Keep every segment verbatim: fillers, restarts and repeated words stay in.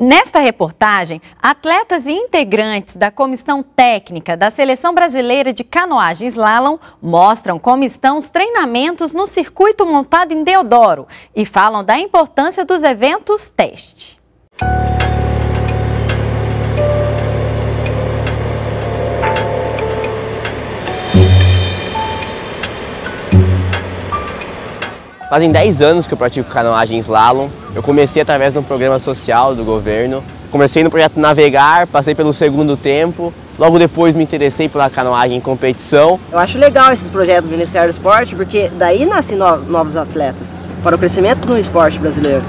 Nesta reportagem, atletas e integrantes da comissão técnica da Seleção Brasileira de Canoagem Slalom mostram como estão os treinamentos no circuito montado em Deodoro e falam da importância dos eventos teste. Fazem dez anos que eu pratico canoagem slalom. Eu comecei através de um programa social do governo. Comecei no projeto Navegar, passei pelo segundo tempo. Logo depois me interessei pela canoagem em competição. Eu acho legal esses projetos do Ministério do Esporte, porque daí nascem novos atletas para o crescimento do esporte brasileiro.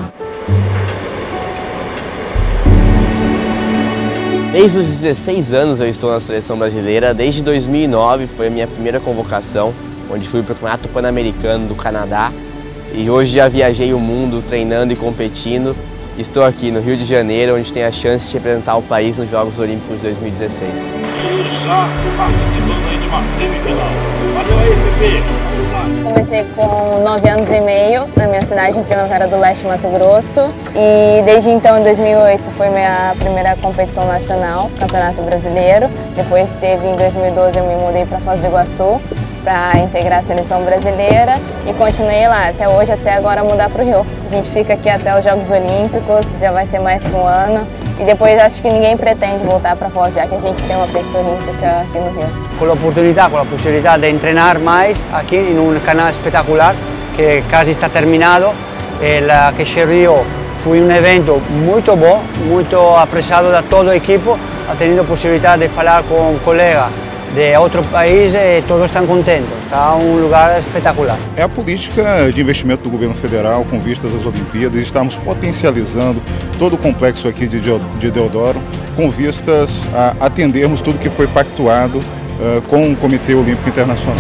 Desde os dezesseis anos eu estou na seleção brasileira. Desde dois mil e nove foi a minha primeira convocação, onde fui para o Campeonato Pan-Americano do Canadá. E hoje já viajei o mundo treinando e competindo. Estou aqui no Rio de Janeiro, onde tenho a chance de representar o país nos Jogos Olímpicos de dois mil e dezesseis. Já participando aí de uma semifinal. Valeu aí, Pepe. Vamos lá. Comecei com nove anos e meio na minha cidade, em Primavera do Leste, Mato Grosso. E desde então, em dois mil e oito, foi minha primeira competição nacional, Campeonato Brasileiro. Depois teve, em dois mil e doze, eu me mudei para Foz do Iguaçu para integrar a seleção brasileira e continuei lá até hoje, até agora mudar para o Rio. A gente fica aqui até os Jogos Olímpicos, já vai ser mais que um ano. E depois acho que ninguém pretende voltar para Foz, já que a gente tem uma pista olímpica aqui no Rio. Com a oportunidade, com a possibilidade de treinar mais aqui em um canal espetacular que quase está terminado. El Queixo Rio foi um evento muito bom, muito apreciado de toda a equipe, tendo a possibilidade de falar com colegas de outro país e todos estão contentes. Está um lugar espetacular. É a política de investimento do governo federal com vistas às Olimpíadas. Estamos potencializando todo o complexo aqui de Deodoro com vistas a atendermos tudo que foi pactuado uh, com o Comitê Olímpico Internacional.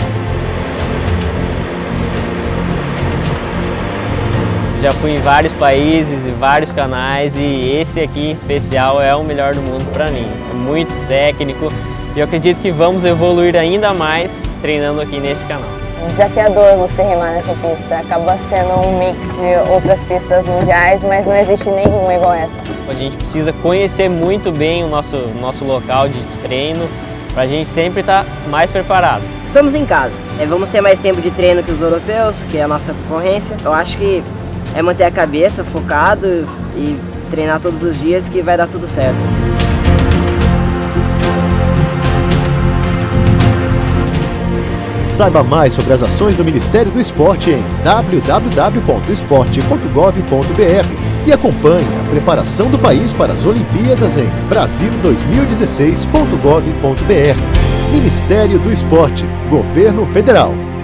Já fui em vários países e vários canais e esse aqui em especial é o melhor do mundo para mim. É muito técnico. E eu acredito que vamos evoluir ainda mais treinando aqui nesse canal. Desafiador você remar nessa pista, acaba sendo um mix de outras pistas mundiais, mas não existe nenhuma igual essa. A gente precisa conhecer muito bem o nosso, nosso local de treino, para a gente sempre estar mais preparado. Estamos em casa, vamos ter mais tempo de treino que os europeus, que é a nossa concorrência. Eu acho que é manter a cabeça focado e treinar todos os dias que vai dar tudo certo. Saiba mais sobre as ações do Ministério do Esporte em w w w ponto esporte ponto gov ponto b r e acompanhe a preparação do país para as Olimpíadas em brasil dois mil e dezesseis ponto gov ponto b r. Ministério do Esporte, Governo Federal.